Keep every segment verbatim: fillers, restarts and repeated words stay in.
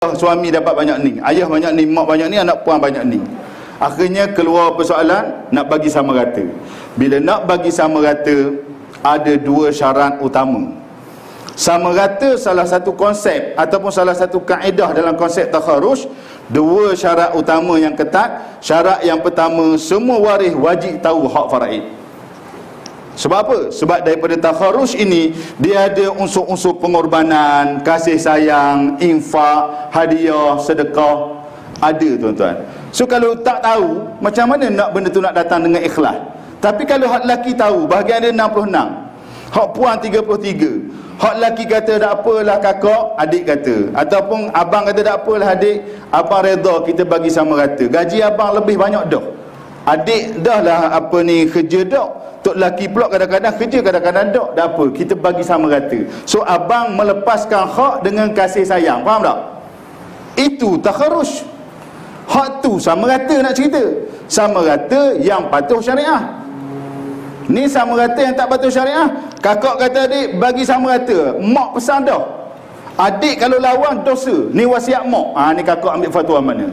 suami dapat banyak ni, ayah banyak ni, mak banyak ni, anak puan banyak ni. Akhirnya keluar persoalan nak bagi sama rata. Bila nak bagi sama rata, ada dua syarat utama. Sama rata salah satu konsep ataupun salah satu kaedah dalam konsep takharus. Dua syarat utama yang ketat. Syarat yang pertama, semua waris wajib tahu hak faraid. Sebab apa? Sebab daripada takharus ini, dia ada unsur-unsur pengorbanan, kasih sayang, infak, hadiah, sedekah. Ada tuan-tuan. So kalau tak tahu, macam mana nak benda tu nak datang dengan ikhlas? Tapi kalau hak lelaki tahu, bahagian dia enam puluh enam, hak puan tiga puluh tiga. Hak lelaki kata tak apalah kakak, adik kata, ataupun abang kata tak apalah adik, abang redha kita bagi sama rata. Gaji abang lebih banyak dah, adik dah lah apa ni kerja dah. Tok lelaki pula kadang-kadang kerja, kadang-kadang tak. Tak apa, kita bagi sama rata. So abang melepaskan hak dengan kasih sayang. Faham tak? Itu takharus. Hak tu sama rata nak cerita. Sama rata yang patuh syariah. Ni sama rata yang tak patuh syariah. Kakak kata adik bagi sama rata, mak pesan dah. Adik kalau lawan dosa. Ni wasiat mak. Ha, ni kakak ambil fatwa mana?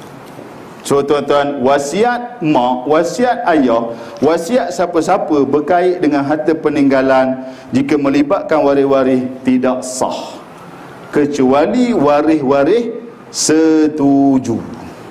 So tuan-tuan, wasiat mak, wasiat ayah, wasiat siapa-siapa berkait dengan harta peninggalan, jika melibatkan waris-waris tidak sah, kecuali waris-waris setuju.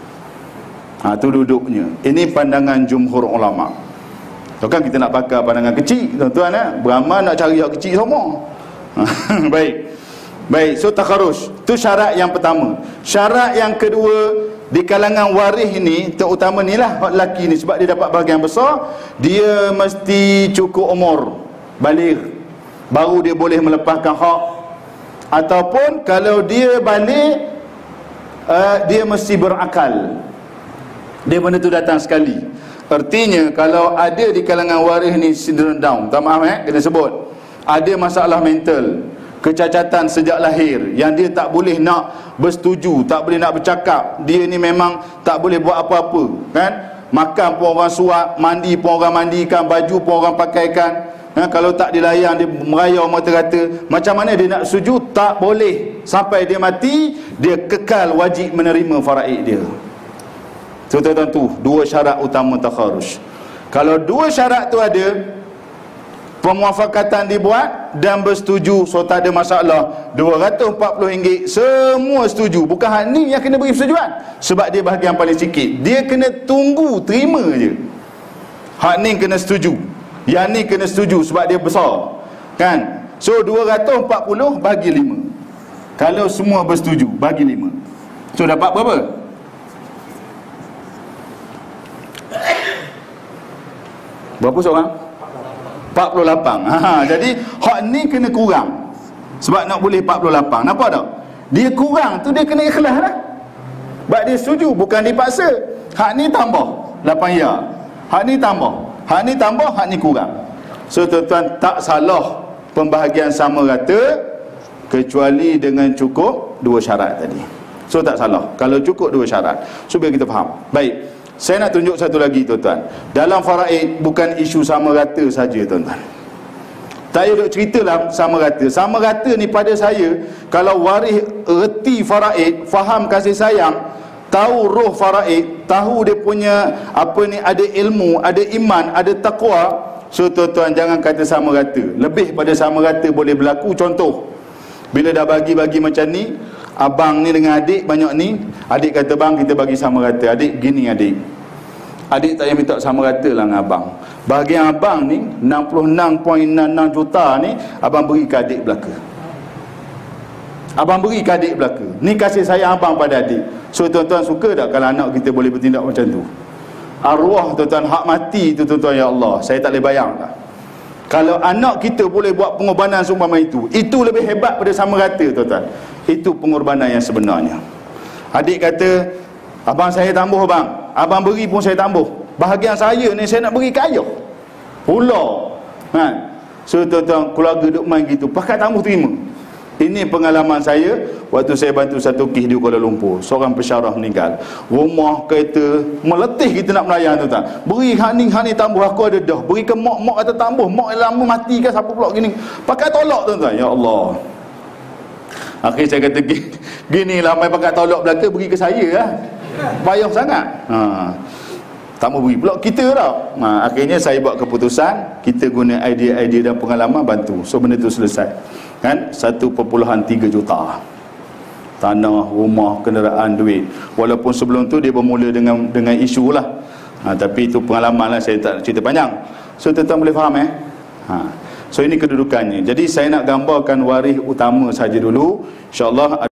Ha, tu duduknya. Ini pandangan jumhur ulama. So, kan kita nak pakai pandangan kecil, tuan-tuan, eh? Beramal nak cari hak kecil semua. Baik. Baik, so takharus. Tu syarat yang pertama. Syarat yang kedua, di kalangan waris ini, terutama ni lah hak lelaki ni, sebab dia dapat bahagian besar, dia mesti cukup umur baligh, baru dia boleh melepaskan hak. Ataupun kalau dia baligh, uh, dia mesti berakal. Dia benda tu datang sekali. Artinya kalau ada di kalangan waris ni syndrome Down, tak maaf eh, kena sebut, ada masalah mental, kecacatan sejak lahir, yang dia tak boleh nak bersetuju, tak boleh nak bercakap, dia ni memang tak boleh buat apa-apa, kan? Makan pun orang suap, mandi pun orang mandikan, baju pun orang pakaikan, ha? Kalau tak dilayan, dia merayau mata-kata. Macam mana dia nak setuju? Tak boleh. Sampai dia mati, dia kekal wajib menerima faraid dia. So tuan-tuan, tu dua syarat utama takharus. Kalau dua syarat tu ada, pemuafakatan dibuat dan bersetuju, so tak ada masalah. Dua ratus empat puluh ringgit semua setuju. Bukan hak ni yang kena beri persetujuan, sebab dia bahagian paling sikit. Dia kena tunggu, terima je. Hak ni kena setuju, yang ni kena setuju sebab dia besar, kan? So dua ratus empat puluh bagi lima. Kalau semua bersetuju, bagi lima. So dapat berapa? Berapa seorang? empat puluh lapan. Ha, jadi hak ni kena kurang, sebab nak boleh empat puluh lapan. Nampak tak? Dia kurang tu, dia kena ikhlas lah. Sebab dia setuju, bukan dipaksa. Hak ni tambah lapan ya, hak ni tambah, hak ni tambah, hak ni kurang. So tuan-tuan, tak salah pembahagian sama rata, kecuali dengan cukup dua syarat tadi. So tak salah kalau cukup dua syarat. So biar kita faham. Baik, saya nak tunjuk satu lagi tuan-tuan. Dalam faraid bukan isu sama rata saja tuan-tuan. Tak payah duk ceritalah sama rata. Sama rata ni pada saya, kalau waris reti faraid, faham kasih sayang, tahu roh faraid, tahu dia punya apa ni, ada ilmu, ada iman, ada takwa, so tuan-tuan jangan kata sama rata. Lebih pada sama rata boleh berlaku. Contoh, bila dah bagi-bagi macam ni, abang ni dengan adik banyak ni, adik kata bang kita bagi sama rata. Adik gini adik, adik tak payah minta sama rata lah dengan abang. Bahagian abang ni enam puluh enam perpuluhan enam enam juta ni, abang beri ke adik belaka. Abang beri ke adik belaka. Ni kasih sayang abang pada adik. So tuan-tuan suka tak kalau anak kita boleh bertindak macam tu? Arwah tuan-tuan, hak mati tu tuan-tuan, ya Allah, saya tak boleh bayang tak? Kalau anak kita boleh buat pengorbanan seumpama itu, itu lebih hebat pada sama rata tuan-tuan. Itu pengorbanan yang sebenarnya. Adik kata, abang saya tambah bang, abang beri pun saya tambah. Bahagian saya ni saya nak beri ke ayah pula, kan? So tuan-tuan, keluarga duk main gitu, pakai tambah terima. Ini pengalaman saya waktu saya bantu satu kes di Kuala Lumpur. Seorang pesyarah meninggal, rumah kereta meletih, kita nak melayan tuan-tuan. Beri hak ni, hak ni tambah, aku ada dah. Beri ke mak, mak kata tambah. Mak lama mati kan, siapa pula gini. Pakai tolak tuan-tuan. Ya Allah. Akhirnya saya kata, gini lah mai pakat tolak belaka, beri ke saya lah. Payah sangat. Ha. Tak mau beri pula kita tau. Ha. Akhirnya saya buat keputusan, kita guna idea-idea dan pengalaman bantu. So benda tu selesai. Kan? satu perpuluhan tiga juta. Tanah, rumah, kenderaan, duit. Walaupun sebelum tu dia bermula dengan dengan isu lah. Ha, tapi itu pengalaman lah, saya tak cerita panjang. So tuan-tuan boleh faham eh? Ha. So ini kedudukannya. Jadi saya nak gambarkan waris utama saja dulu. InsyaAllah